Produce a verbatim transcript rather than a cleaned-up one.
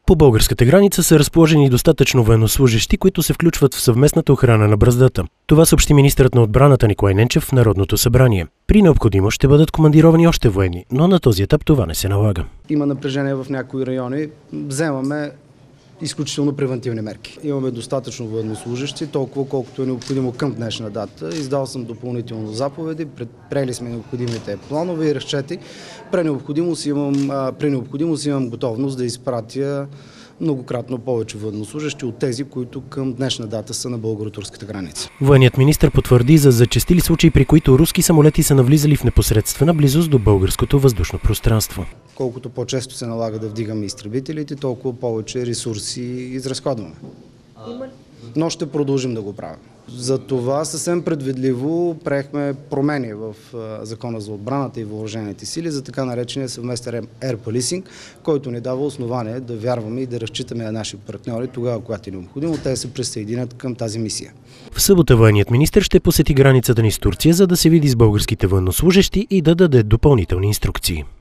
По българската граница са разположени достатъчно военнослужещи, които се включват в съвместната охрана на Браздата. Това съобщи министърът на отбраната Николай Ненчев в Народното събрание. При необходимост ще бъдат командировани още военни, но на този етап това не се налага. Има напрежение в някои райони. Вземаме изключително превентивни мерки. Имаме достатъчно военнослужещи, толкова колкото е необходимо към днешна дата. Издал съм допълнително заповеди, предприели сме необходимите планове и разчети. При необходимост имам, при необходимост имам готовност да изпратя многократно повече военнослужещи от тези, които към днешна дата са на българо-турската граница. Военният министър потвърди за зачестили случаи, при които руски самолети са навлизали в непосредствена близост до българското въздушно пространство. Колкото по-често се налага да вдигаме изтребителите, толкова повече ресурси изразходваме. Но ще продължим да го правим. За това съвсем предвидливо приехме промени в Закона за отбраната и въоръжените сили за така наречения съвместен Air Policing, който ни дава основание да вярваме и да разчитаме на наши партньори тогава, когато е необходимо, те се присъединят към тази мисия. В събота военният министър ще посети границата ни с Турция, за да се види с българските военнослужещи и да даде допълнителни инструкции.